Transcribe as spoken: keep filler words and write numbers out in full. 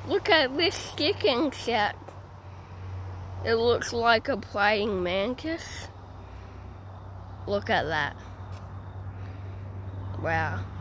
Look at this stick insect. It looks like a praying mantis. Look at that. Wow.